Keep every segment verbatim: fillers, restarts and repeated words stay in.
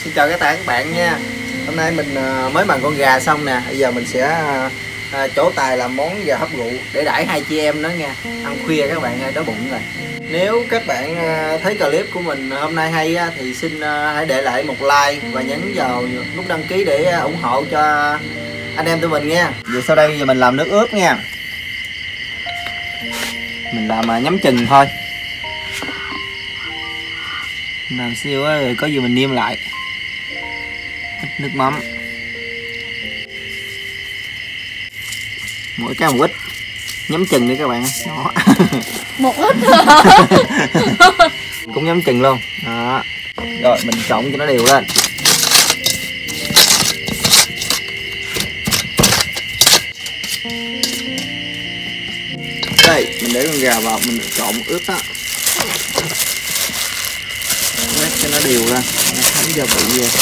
Xin chào tất cả các bạn nha. Hôm nay mình mới bằng con gà xong nè. Bây giờ mình sẽ trổ tài làm món gà hấp rượu để đãi hai chị em đó nha. Ăn khuya các bạn ơi, đói bụng rồi. Nếu các bạn thấy clip của mình hôm nay hay thì xin hãy để lại một like và nhấn vào nút đăng ký để ủng hộ cho anh em tụi mình nha. Vậy sau đây giờ mình làm nước ướp nha. Mình làm nhắm chừng thôi. Làm siêu á, rồi có gì mình nêm lại. Ít nước mắm, mỗi cái một ít, nhắm chừng đi các bạn. Đó. Một ít cũng nhắm chừng luôn. Đó. Rồi mình trộn cho nó đều lên. Đây mình để con gà vào mình trộn ướp đó, quét cho nó đều lên, thấm gia vị về.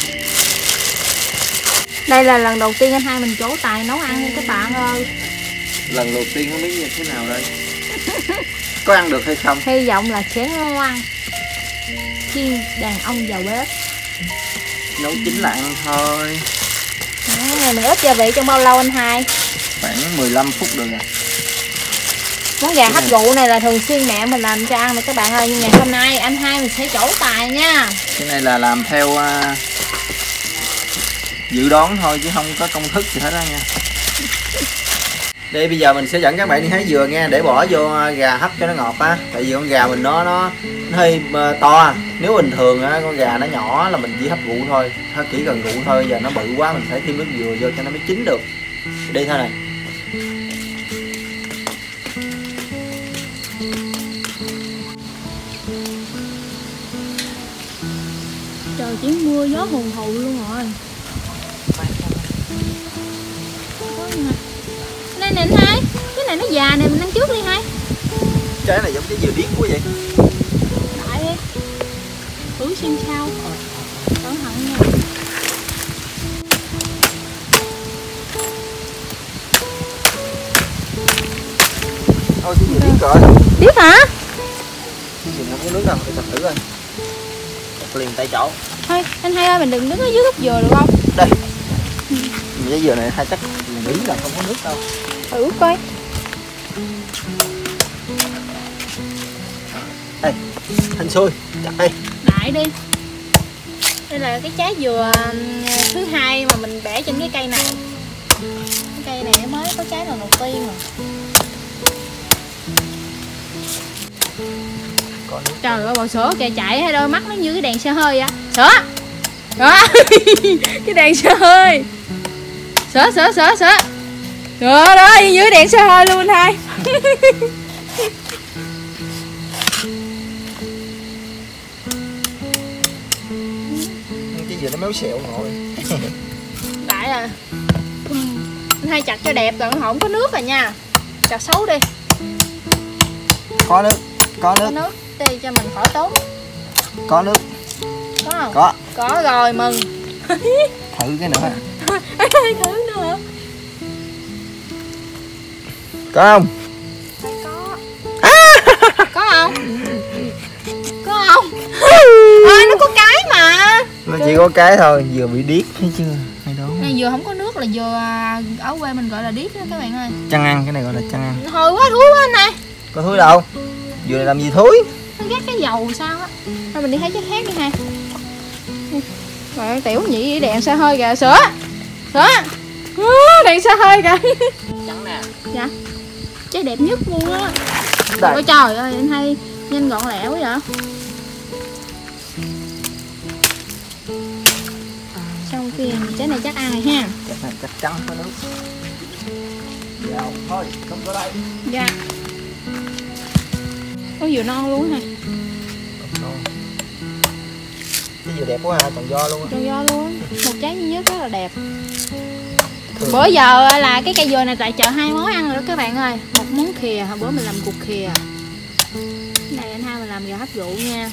Đây là lần đầu tiên anh hai mình trổ tài nấu ăn nha các bạn ơi. Lần đầu tiên không biết như thế nào đây. Có ăn được hay không? Hy vọng là sẽ ngon. Chiên đàn ông vào bếp. Nấu chín là ăn thôi. Đó, này mình ướp gia vị trong bao lâu anh hai? Khoảng mười lăm phút được rồi. Món gà hấp rượu này là thường xuyên mẹ mình làm cho ăn này các bạn ơi. Nhưng ngày hôm nay anh hai mình sẽ trổ tài nha. Cái này là làm theo uh, dự đoán thôi chứ không có công thức gì hết đó nha. Đây bây giờ mình sẽ dẫn các bạn đi hái dừa nha, để bỏ vô gà hấp cho nó ngọt á. Tại vì con gà mình nó nó, nó hơi to. Nếu bình thường á, con gà nó nhỏ là mình chỉ hấp rượu thôi, chỉ cần rượu thôi. Giờ nó bự quá mình phải thêm nước dừa vô cho nó mới chín được. Đi thôi này. Trời chỉ mưa gió hùng hù luôn rồi. Đây nè anh hai, cái này nó già nè, mình ăn trước đi hai. Trái này giống cái dừa điếc quá vậy. Đại đi, thử xem sao. Cẩn thận nha. Ôi cái dừa điếc rồi. Điếc hả? Dừa không có nước đâu, để tập thử coi. Liền tại chỗ. Thôi anh hai ơi, mình đừng đứng ở dưới gốc dừa được không? Đây. Cái dừa này hai chắc mình nghĩ là không có nước đâu. Thử coi. Đây, thanh xuôi, chặt đi. Đại đi. Đây là cái trái dừa thứ hai mà mình bẻ trên cái cây này. Cái cây này mới có trái lần đầu tiên rồi. Trời ơi, bò sữa kìa, chạy hai đôi mắt nó như cái đèn xe hơi á. Sữa. Đó. Cái đèn xe hơi. Sữa sữa sữa sữa. Rồi đó, dưới đèn xe hơi luôn anh hai. Cái dừa nó méo xẹo ngồi. Đại à. Anh hai chặt cho đẹp rồi, không có nước rồi nha. Chặt xấu đi. Có nước, có nước. Có nước đi cho mình khỏi tốn. Có nước. Có không? Có. Có rồi, mừng. Thử cái nữa. Thử nữa. Có không? Phải có. Có không? Có không? Ơi nó có cái mà. Nó chỉ có cái thôi, vừa bị điếc thấy chưa? Hay đó. Này dừa không có nước là dừa ở quê mình gọi là điếc đó các bạn ơi. Chăn ăn, cái này gọi là chăn ăn. Hồi quá thúi quá anh này. Có thúi đâu? Dừa này làm gì thúi? Nó ghét cái dầu sao á. Thôi mình đi thấy trái khác đi hai. Rồi tiểu nhị đèn xe hơi kìa, sữa. Sữa. Đèn xe hơi kìa. Trắng nè. Dạ. Trái đẹp nhất luôn á. Ôi trời ơi, anh hay nhanh gọn lẹ quá vậy. Xong kia trái này chắc ăn rồi ha. Trái này chắc chắn có nước. Vào thôi, không có đây. Dạ. Có dừa non luôn hả? Cái dừa đẹp quá ha, còn do luôn á. Còn do luôn. Một trái duy nhất rất là đẹp. Bữa giờ là cái cây dừa này tại chợ hai món ăn rồi đó các bạn ơi. Một món khìa, hồi bữa mình làm cục khìa. Cái này anh hai mình làm gà hấp rượu nha.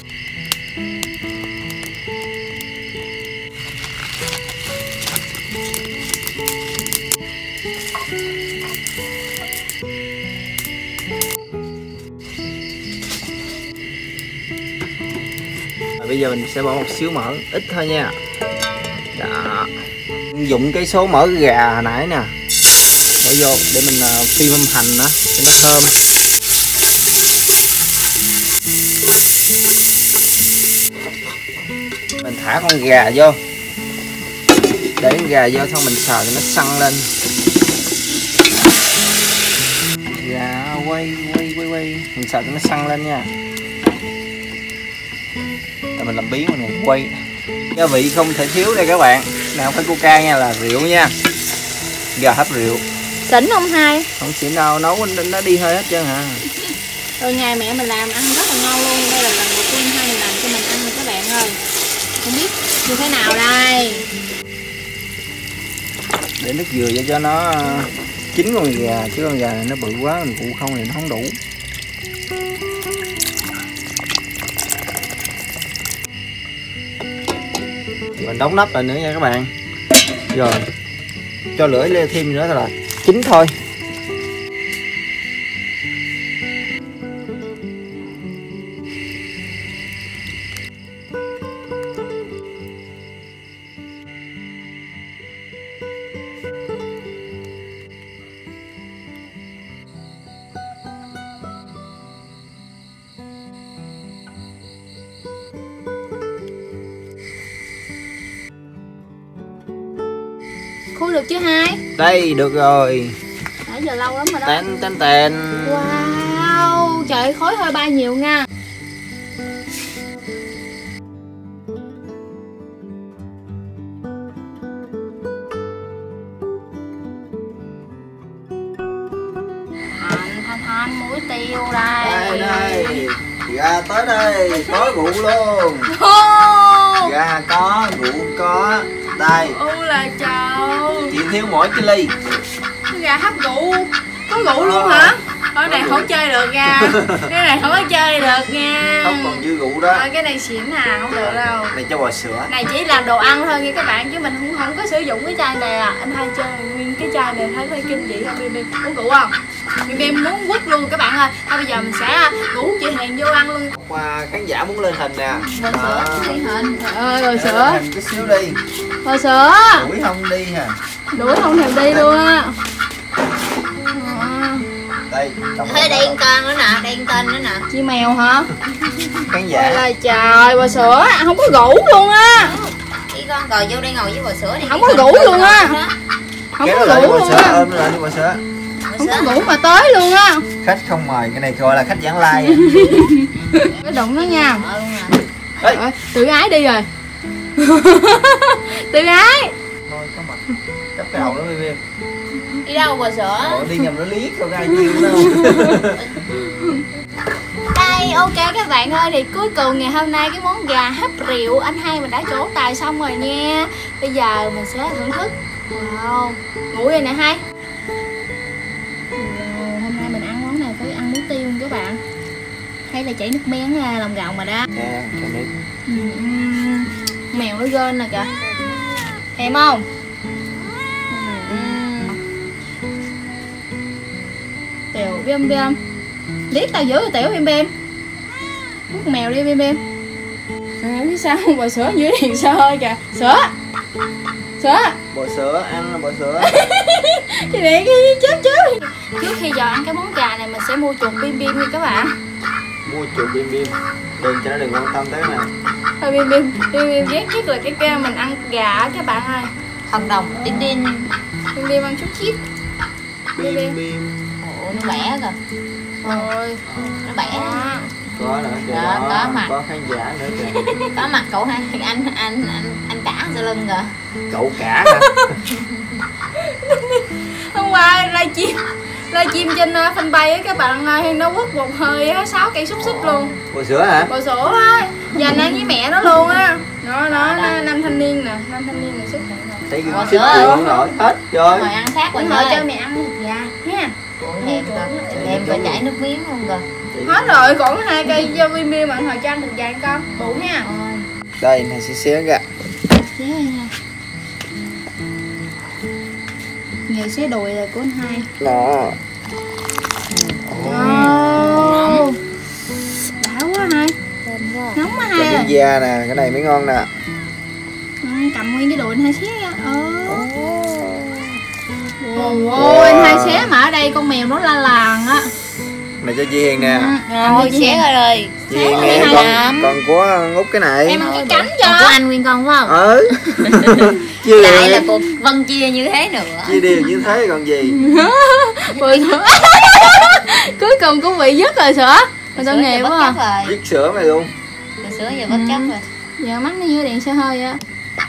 Rồi bây giờ mình sẽ bỏ một xíu mỡ, ít thôi nha. Đó. Dùng cái số mỡ gà hồi nãy nè, bỏ vô để mình phi mâm hành nữa cho nó thơm. Mình thả con gà vô, để con gà vô xong mình xào cho nó săn lên. Gà quay quay quay quay, mình xào cho nó săn lên nha. Rồi mình làm biến mình quay. Gia vị không thể thiếu đây các bạn, này không phải coca nha, là rượu nha. Gà hấp rượu. Xỉn không hai? Không xỉn đâu, nấu nó đi hơi hết trơn hả. Ừ, ngày mẹ mình làm ăn rất là ngon luôn. Đây là lần đầu tiên hai mình làm cho mình ăn rồi các bạn ơi. Không biết như thế nào đây. Để nước dừa cho cho nó chín con gà, chứ con gà này nó bự quá mình phụ không thì nó không đủ. Mình đóng nắp lại nữa nha các bạn. Rồi cho lửa leo thêm nữa là chín thôi. Khui được chưa hai? Đây được rồi. Nãy giờ lâu lắm rồi đó. Tén tén tén. Wow, trời ơi, khói hơi bay nhiều nha. Thanh thanh thanh muối tiêu đây. Đây đây. Gà tới đây, có rượu luôn. Oh. Gà có, rượu có. Đây. U là trời. Chỉ thiếu mỗi cái ly. Gà hấp rượu. Có rượu luôn hả? Cái này không chơi được nha. Cái này không có chơi được nha. Không còn dư rượu đó. À, cái này xỉn à, không được đâu. Này cho bò sữa. Này chỉ làm đồ ăn thôi nha các bạn, chứ mình không không có sử dụng cái chai này à. Anh hai chơi nguyên cái chai này thấy hơi kinh dị không? Bim Bim uống rượu không? Bim Bim muốn quất luôn các bạn ơi. Thôi bây giờ mình sẽ rủ chị Hiền vô ăn luôn. Qua khán giả muốn lên hình nè. Bò sữa lên hình. Trời ơi, bò sữa. Hình cái xíu đi. Bò sữa. Đuổi không đi hả? Đuổi không thèm đi luôn á. Đây. Thế đây con nữa nè, đây tên nữa nè. Chi mèo hả? Khán giả. Ôi trời, bò sữa không có rủ luôn á. Đi con rồi vô đây ngồi với bò sữa đi. Không có rủ luôn á. Không Kéo có lại rủ bò luôn sữa, á. ôm lại đi bò sữa. Không có rủ mà tới luôn á. Khách không mời, cái này gọi là khách vãng lai. Cái đụng nó nha. Ê. Ơi, tự ái đi rồi. Tự ái. Thôi có mặt. Cắp cái đầu nó Bim Bim. Đi đâu bò sữa? Ủa, đi nhầm nó liếc rồi ai chiêu đâu. Đây, ok các bạn ơi, thì cuối cùng ngày hôm nay cái món gà hấp rượu anh hai mình đã trổ tài xong rồi nha. Bây giờ mình sẽ thưởng thức. Wow, ngủ rồi nè hai. Wow, hôm nay mình ăn món này phải ăn muối tiêu nha các bạn. Hay là chảy nước miếng ra lòng gạo mà đó. Nè, cho nước. Uhm, mèo nó gên nè kìa. Thèm không? Uhm. Tiểu Bim Bim. Liếc tao giữ Tiểu Bim Bim. Hút mèo đi Bim Bim. À, biết sao không? Bò sữa dưới đèn xe hơi kìa. Sữa. Sữa. Bò sữa, ăn là bò sữa. Cái này cái chết chết. Trước khi giờ ăn cái món gà này mình sẽ mua chuột Bim Bim nha các bạn. Mua chuột Bim Bim. Đừng cho nó đừng quan tâm tới cái này. Thôi Bim Bim, Bim Bim ghét nhất là cái kia mình ăn gà á các bạn ơi. Thần đồng tin tin. Bim Bim ăn chút chít. Bim Bim. Ủa nó bẻ kìa. Rồi. Nó bẻ. À. Có nữa kìa. Đó, có mặt. Có khán giả nữa kìa. Có mặt cậu hai anh anh anh anh cả sau lưng rồi. Cậu cả hả? Hôm qua livestream livestream trên fanpage á các bạn ơi, nó quất một hơi á sáu cây xúc xích luôn. Bò sữa hả? Bò sữa á, dành ăn với mẹ nó luôn á. Nó nó nam thanh niên nè, nam thanh niên này xuất hiện rồi. Thấy Bò cái sữa xích luôn rồi, hết rồi. Ngồi ăn khác Mình rồi ngồi thôi. cho mẹ ăn thịt gà nha. Thèm rồi, thèm rồi chảy nước miếng luôn rồi. Hết rồi, còn hai cây cho Bim Bim mà hồi cho ăn thịt gà ăn con. Bự nha. Đây, này xíu xíu kìa. Xé nha. Nghề xé đùi là của anh hai. Đó. Wow. Đã quá hai. Nóng quá hai Cho ơi. da nè, cái này mới ngon nè. Ừ, cầm nguyên cái đùi anh hai xé nha. Ừ. Ôi ôi, anh hai xé mà ở đây con mèo nó la làng á. Này cho chị Hiền nè. Rồi xé rồi rồi. Chị Hiền nè, con, con có Út cái này. Em ăn cái cánh cho. Của anh nguyên con phải không? Ừ. Chia lại là cuộc phân chia như thế nữa. Chia đều như thế còn gì. Cuối cùng cũng bị dứt rồi Sữa. Mà tội nghiệp quá à. Dứt sữa mày luôn. Sữa giờ bất chấp rồi. Giờ mắt nó như đèn xe hơi á.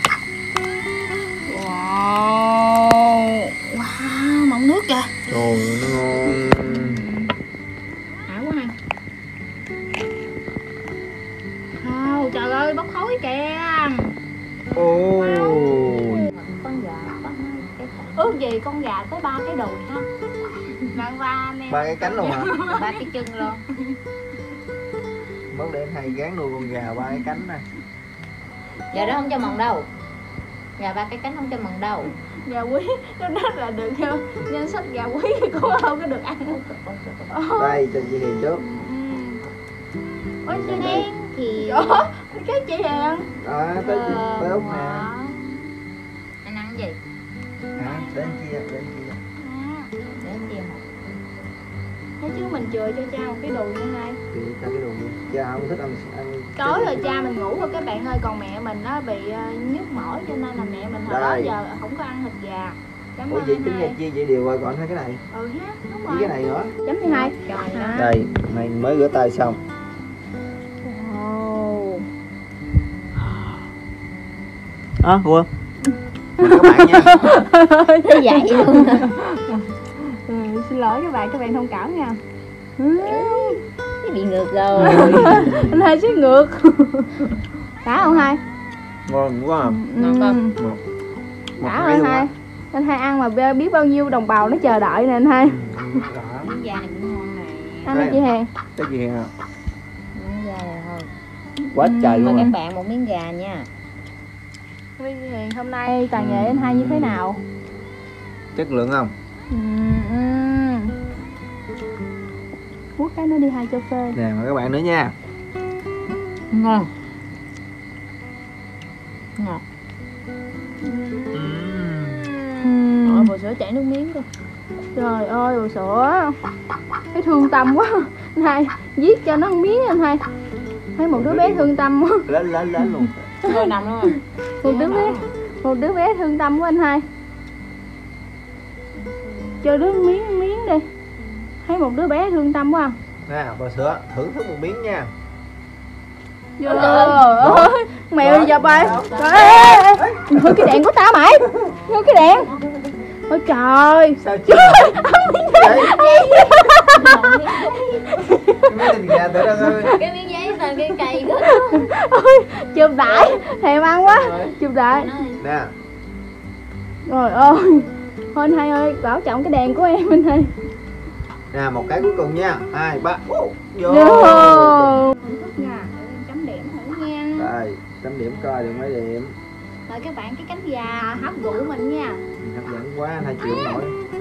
Wow. Wow, mọng nước kìa. Trời nó ngon. Hảo quá ha. Oh, trời ơi, bốc khói kìa. Ôi. Con gà có cái Ước gì con gà tới ba cái đùi ha. Bạn ba nè. Ba cái cánh luôn hả? ba cái chân luôn. Mốt để hay gán nuôi con gà ba cái cánh nè. Giờ đó không cho mần đâu. Gà ba cái cánh không cho mần đâu. Gà quý nó rất là được không? Danh sách gà quý cũng không có được ăn. Đây cho chị Hiền trước. Ôi chị Hiền thì ủa cái chị Hiền. À, tới tới Út nè. Anh ăn cái gì? Hả? Đến chia, đến chia. Để chia một. Thấy chứ mình chừa cho cha một cái đùi như này. Chị cho cái đồ đi. Cha không thích ăn ăn. Tối rồi cha mình ngủ rồi các bạn ơi, còn mẹ mình nó bị uh, nhức mỏi cho nên là mẹ mình hồi đó giờ không có ăn thịt gà. Cảm Ủa ơn vậy anh tính hai. ra chia vậy đều rồi còn hai cái này. Ừ ha, đúng rồi. Với cái này nữa. Chấm thứ hai. Trời ơi. Đây, này mới rửa tay xong. Wow. Ờ, Hùa. Các bạn nha. Thế vậy luôn. Ừ, xin lỗi các bạn, các bạn thông cảm nha. Cái bị ngược rồi. Anh hai xí ngược. Đã không hai? Ngon quá à. Ngon không? Một. Đã rồi anh hai. Anh hai ăn mà biết bao nhiêu đồng bào nó chờ đợi nè anh hai. Miếng da này cũng ngon này. Anh ơi chị Hiền. Cái gì hả? Miếng da này thôi. Quá trời Mời luôn. các bạn một miếng gà nha. Huy Hiền hôm nay tài nghệ anh hai như thế nào? Chất lượng không? Quốc cái nó đi hai cho phê. Nè mời các bạn nữa nha. Ngon. Ngọt. Ôi bò sữa chảy nước miếng cơ. Trời ơi bò sữa. Thấy thương tâm quá. Anh hai giết cho nó một miếng anh hai. Thấy một đứa bé thương tâm quá. Lên lên lên luôn. Rồi nằm luôn rồi. Một đứa bé một đứa bé thương tâm của anh hai. Cho đứa miếng miếng đi. Thấy một đứa bé thương tâm quá. Nè bò sữa thưởng thức một miếng nha. Trời ơi, mèo đi dập ơi. Thôi cái đèn của tao mày. Thôi cái đèn. Ôi trời. Sao chưa? Cái miếng gà tự đâu thôi. Cái miếng giấy thành cái cây đó. Ôi, chụp đại, thèm ăn quá. Chụp đại. Nè. Rồi ơi. Thôi anh hai ơi, bảo trọng cái đèn của em anh hai. Nè một cái cuối cùng nha. Hai ba. Vô. Vô. Thức nha, chấm điểm thử nha. Đây, chấm điểm coi được mấy điểm. Rồi các bạn cái cánh gà hấp rượu mình nha. Hấp dẫn quá, hai chịu nổi.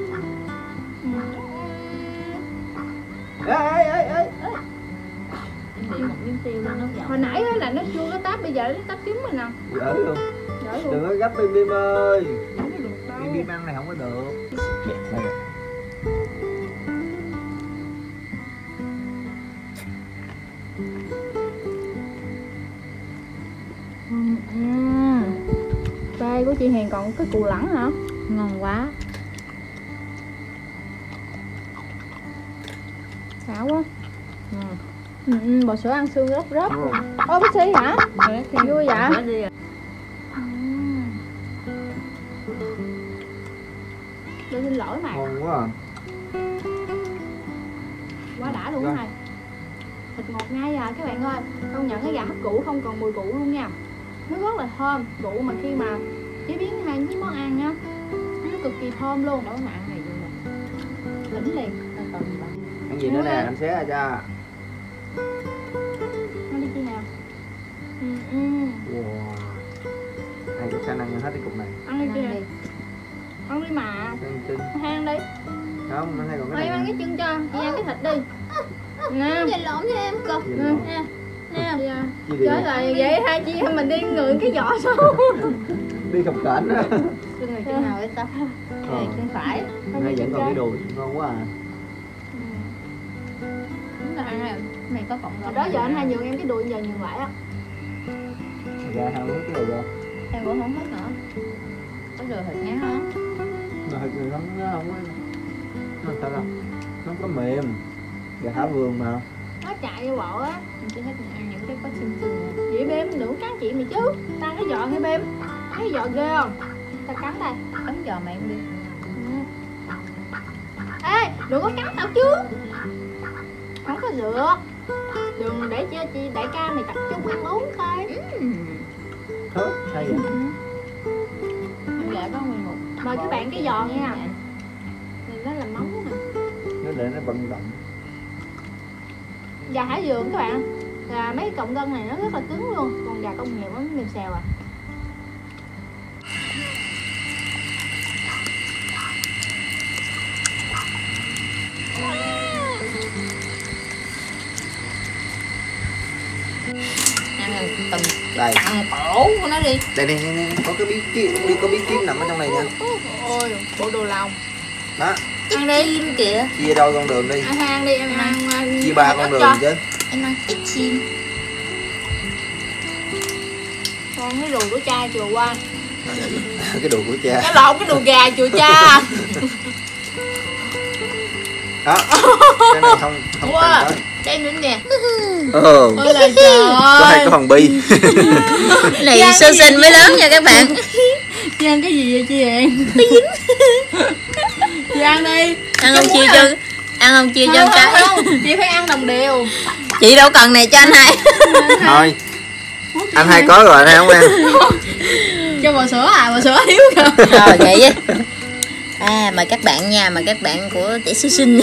Ê ê ê ê. Bị một miếng tiêu lên nó dọn. Hồi nãy là nó chua cái táp, bây giờ nó táp trứng rồi nè. Dở luôn. Dở luôn. Đừng có gấp bim bim ơi. Không có được đâu. Bim bim ăn này không có được. Đây. Đây của chị Hiền còn cái cù lẳng hả? Ngon quá. Xảo quá. Ừ. Ừ, ừ, bò sữa ăn xương rớp rớp. Ô bác sĩ hả? Vui vậy? Tôi xin lỗi mày. Ngon quá à. Quá đã luôn này. Thịt ngọt ngay à các bạn ơi. Công nhận cái gà hấp rượu không còn mùi rượu luôn nha. Nó rất là thơm. Rượu mà khi mà chế biến hai với món ăn á, nó cực kỳ thơm luôn. Nấu mà ăn này luôn nè. Tỉnh liền. Ăn gì nữa nè, anh xé ra cho. Ăn đi chị nào. Ừ, ừ. Wow. Ai có khả năng ăn hết cái cục này. Ăn đi chị Ăn nào. đi. Ăn đi mà. Ăn chân. Hai ăn đi. Không, anh hay còn cái Thôi này. em ăn cái chân cho, chị ăn cái thịt đi. Nè. Nhìn lộn cho em cực. Nhìn lộn. Nè. Nha. Gì Chết rồi, vậy hai chị em mình đi người cái vỏ số. Đi khập khểnh á. Chân này chân nào vậy sao? Cái này chân phải. Hai vẫn còn cái đùi ngon quá à. Đúng là ăn này. Mày có cộng Hồi đó giờ anh hai nhường em cái đùi, giờ nhường lại á. Ra không hết cái đùi đâu. em cũng không hết nữa. Có lừa thịt ngán không? Mà thịt người không nó không có nó sao đâu. Nó có mềm. Gà thả vườn mà. Nó chạy vô bộ á. Mình chỉ thích ăn những cái có xương xương. Vậy bêm đừng cắn chị mày chứ. Ta cái giò nghe bêm. Cái giò ghê không? Ta cắn đây. Cắn giò mày cũng đi. Ê, đừng có cắn tao chứ. Không có được. Đừng để cho chị đại ca mày tập trung ăn uống coi. Thớt, sao vậy? Em lại có nguyên một. Mời các bạn cái giò nha. Này nó là móng nè. Nó để nó vận động. Gà hải vườn các bạn. Gà mấy cọng gân này nó rất là cứng luôn. Còn gà công nghiệp nó mềm xèo à. Ăn là từng Đây. cặn cổ của nó đi. Đây đây đây, có cái bí kiếm, đi có bí kiếm nằm ở trong này nha. Ôi, bộ đồ lòng. Đó, Ăn đi. Chim kìa. chia đôi con đường đi. Anh hai ăn đi, em ăn. ăn Chia ba ăn con ít đường cho. chứ. Em ăn ít chim. Con cái đùi của cha chừa qua. Cái đùi của cha. Cái lộn cái đùi gà chừa cha. Đó. Cái này không không Wow. cần tới. Đây nữa nè. Ờ. Ôi là trời Có hai ơi. có hòn bi. Cái này sơ sinh mới lớn nha các bạn. Chị ăn cái gì vậy chị Hiền? Chị ăn đi. Ăn không Chứ chia muốn cho à? ăn không chia cho Không, con cái. không, không. Chị phải ăn đồng đều. Chị đâu cần này cho anh hai. Thôi. Anh hai có rồi anh hai không ăn. Cho bò sữa à, bò sữa thiếu kìa. Rồi vậy á. À mời các bạn nha, mời các bạn của tỷ sơ sinh.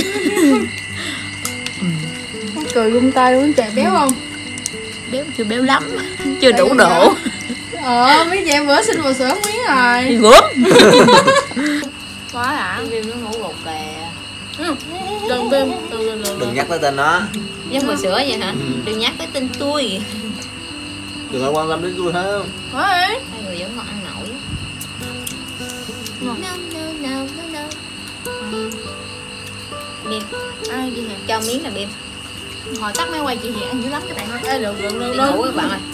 Cười gung tay luôn, trời béo không? Béo chưa béo lắm, chưa đủ độ. Ờ, mấy chị em bữa xin bò sữa miếng rồi. Đi gốm. Quá đã. Viêm nó ngủ gục kìa. Ừ. Đừng bêm, từ từ từ. Đừng nhắc tới tên nó. Giống bò sữa vậy hả? Đừng nhắc tới tên tôi. Đừng có quan tâm đến tôi hết. Quá đi. Hai người vẫn còn ăn nổi. No, no, no, no, no. Bim, Ai gì hả? cho miếng nè Bim. Hồi tắt máy quay chị Hiền ăn dữ lắm các bạn ơi. Ê, được, được, được, Đi được. ngủ các bạn ơi.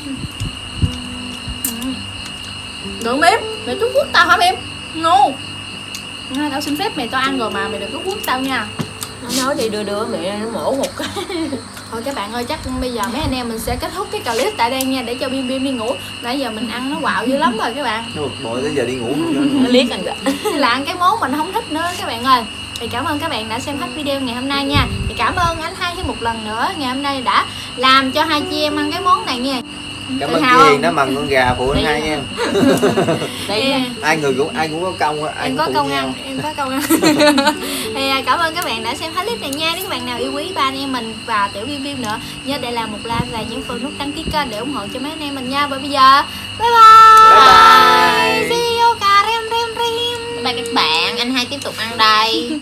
Được bêm, mày cứ quất tao hả bêm? Ngu. Hai tao xin phép mày tao ăn rồi mà mày đừng có quất tao nha. Nó nói đi đưa đưa mẹ nó mổ một cái. Thôi các bạn ơi, chắc bây giờ mấy anh em mình sẽ kết thúc cái clip tại đây nha, để cho Bim Bim đi ngủ. Nãy giờ mình ăn nó quạo dữ lắm rồi các bạn. Nó bực bội tới giờ đi ngủ. Nó liếc anh kìa. Là ăn cái món mình không thích nữa các bạn ơi. Thì cảm ơn các bạn đã xem hết video ngày hôm nay nha. Thì cảm ơn anh hai thêm một lần nữa ngày hôm nay đã làm cho hai chị em ăn cái món này nha. Cảm Tự ơn hào chị không? Hiền đã mần con gà phụ anh hai nha. Đây Yeah. Ai người cũng ai cũng có công á, ai Em cũng có phụ công nhau. ăn, em có công ăn. Thì à, cảm ơn các bạn đã xem hết clip này nha. Nếu các bạn nào yêu quý ba anh em mình và tiểu Bim Bim nữa, nhớ để làm một like và nhấn vào nút đăng ký kênh để ủng hộ cho mấy anh em mình nha. Và bây giờ bye bye, Bye bye. see you, cà rem rem rem. Bye các bạn, anh hai tiếp tục ăn đây.